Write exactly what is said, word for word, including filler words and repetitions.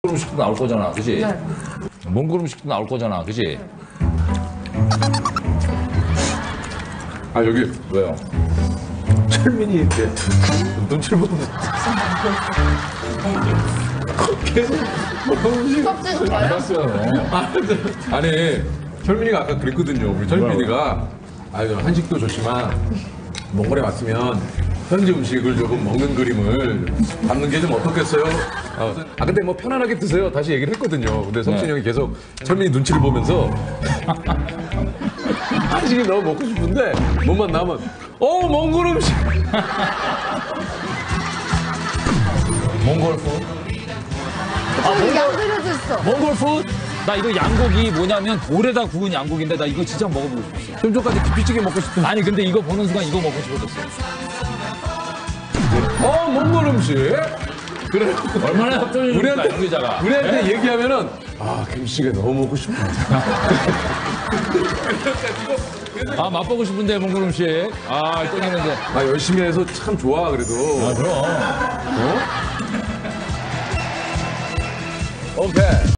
음식도 나올 거잖아, 그지? 네. 몽골 음식도 나올 거잖아, 그지? 아, 여기 왜요? 철민이 이렇게 눈치를 보는 계속 음식 섭취 안 봤어요. 아니, 철민이가 아까 그랬거든요. 우리 철민이가 아, 한식도 좋지만 몽골에 왔으면 현지 음식을 조금 먹는 그림을 담는 게 좀 어떻겠어요? 아, 아, 근데 뭐 편안하게 드세요. 다시 얘기를 했거든요. 근데 성진이 네. 형이 계속 철민이 눈치를 보면서 한식이 너무 먹고 싶은데 몸만 나면 어 몽골 음식. 몽골 푸드? 양 그려줬어. 몽골 푸드? 나 이거 양고기 뭐냐면 돌에다 구운 양고기인데 나 이거 진짜 먹어보고 싶었어. 좀 전까지 김치찌개 먹고 싶은. 아니 근데 이거 보는 순간 이거 먹고 싶어졌어. 어 몽골 음식. 그래. 얼마나 협조해줄까 우리한테 연기자가. 우리한테 얘기하면은 아 김치찌개 너무 먹고 싶어. 아 맛보고 싶은데 몽골 음식. 아 땡기는데. 아 열심히 해서 참 좋아 그래도. 아 그럼. 어? 오케이.